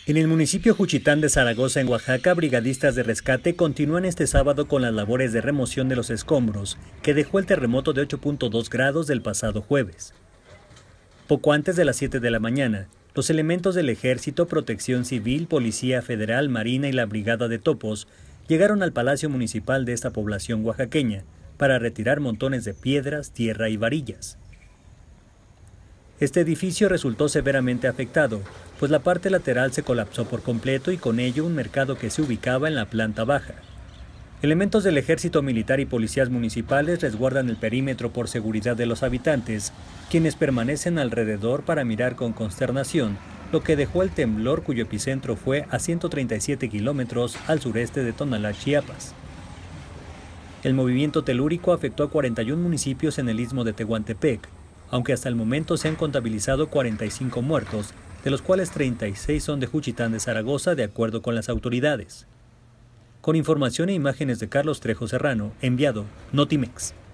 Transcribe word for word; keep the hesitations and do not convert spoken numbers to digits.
En el municipio Juchitán de Zaragoza, en Oaxaca, brigadistas de rescate continúan este sábado con las labores de remoción de los escombros que dejó el terremoto de ocho punto dos grados del pasado jueves. Poco antes de las siete de la mañana, los elementos del Ejército, Protección Civil, Policía Federal, Marina y la Brigada de Topos llegaron al Palacio Municipal de esta población oaxaqueña para retirar montones de piedras, tierra y varillas. Este edificio resultó severamente afectado, pues la parte lateral se colapsó por completo y con ello un mercado que se ubicaba en la planta baja. Elementos del Ejército Militar y policías municipales resguardan el perímetro por seguridad de los habitantes, quienes permanecen alrededor para mirar con consternación lo que dejó el temblor, cuyo epicentro fue a ciento treinta y siete kilómetros al sureste de Tonalá, Chiapas. El movimiento telúrico afectó a cuarenta y un municipios en el istmo de Tehuantepec, aunque hasta el momento se han contabilizado cuarenta y cinco muertos, de los cuales treinta y seis son de Juchitán de Zaragoza, de acuerdo con las autoridades. Con información e imágenes de Carlos Trejo Serrano, enviado Notimex.